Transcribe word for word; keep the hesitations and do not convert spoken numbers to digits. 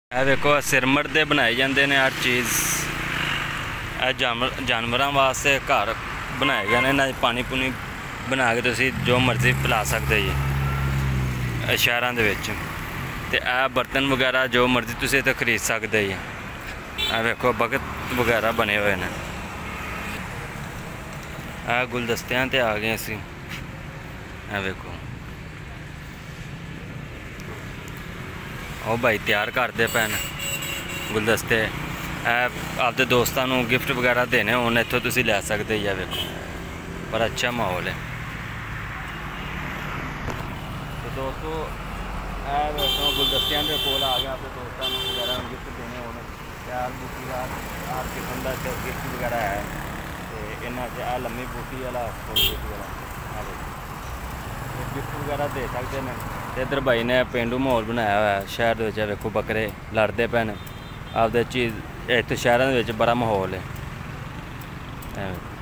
ਇਹ ਵੇਖੋ ਸਿਰਮਟ ਦੇ ਬਣਾਏ ਜਾਂਦੇ ਨੇ हर चीज़। ਇਹ ਜਾਨਵਰ ਜਾਨਵਰਾਂ ਵਾਸਤੇ घर बनाए गए ने। पानी पुनी बना के तुसी जो मर्जी पिला सकते जी शहरों के विच। ते ਇਹ बर्तन वगैरह जो मर्जी तुसी इत्थे खरीद सकते जी। ਇਹ ਵੇਖो बकत वगैरह बने हुए हैं। ਇਹ गुलदस्तियां ते आ गए असी। ਇਹ ਵੇਖो ਉਹ भाई तैयार करते पे गुलदस्ते। आपके दोस्तों को गिफ्ट वगैरह देने होने इत्थों तुसी लै सकते ही। वेखो पर अच्छा माहौल है। तो दोस्तों वेखो गुलदस्तियां के कोल आ गया। अपने दोस्तों को वगैरह गिफ्ट देने होने यार बूटी का हर किस्म का गिफ्ट वगैरह है। तो इन्होंने से आ लम्मी बूटी वाला फुल बूटी वाला गिफ्ट वगैरह दे सकते हैं। इधर भाई ने पेंडू माहौल बनाया हुआ है शहर के। वेखो बकरे लड़ते पे आपदे चीज़ इत्थे शहरों के बड़ा माहौल है।